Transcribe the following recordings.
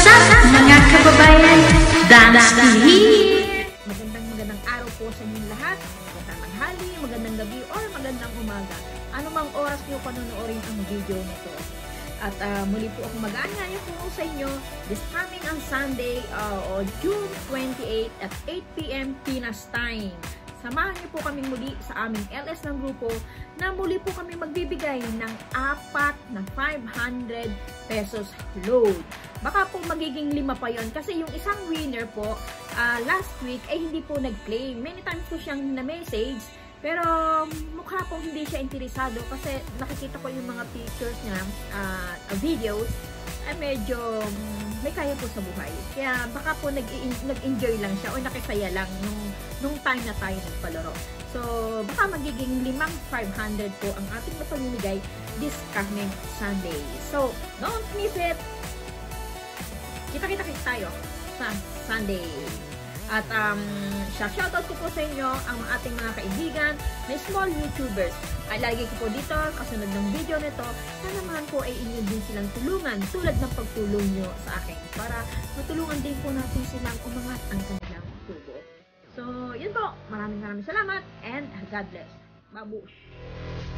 up mga kababayan? Dance TV! Magandang araw po sa inyong lahat. Magandang tanghali, magandang gabi, or magandang umaga. Anumang oras niyo panonoodin ang video nito. At muli po ako mag-aanyayo po sa inyo this coming on Sunday, June 28 at 8 p.m. Pinas time. Samahan niyo po kami muli sa aming LS ng grupo na muli po kami magbibigay ng 4 na 500 pesos load. Baka po magiging 5 pa yon kasi yung isang winner po last week ay hindi po nag-claim. Many times po siyang na-message pero mukha pong hindi siya interesado kasi nakikita ko yung mga pictures niya, videos, ay medyo may kaya po sa buhay. Kaya baka po nag-enjoy lang siya o nakisaya lang nung time na tayo nagpalaro. So, baka magiging 500 po ang ating mapamimigay this coming Sunday. So, don't miss it! Kita-kita tayo sa Sunday. At shoutout ko po sa inyo ang ating mga kaibigan na small YouTubers. Ay lagi ko po dito, kasunod ng video nito, sana naman po ay inyo din silang tulungan tulad ng pagtulong nyo sa akin para matulungan din po natin silang umangat ang kanilang tubo. So, yun po. Maraming salamat and God bless. Babush!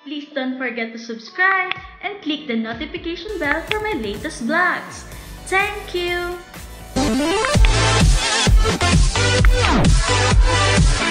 Please don't forget to subscribe and click the notification bell for my latest vlogs. Thank you!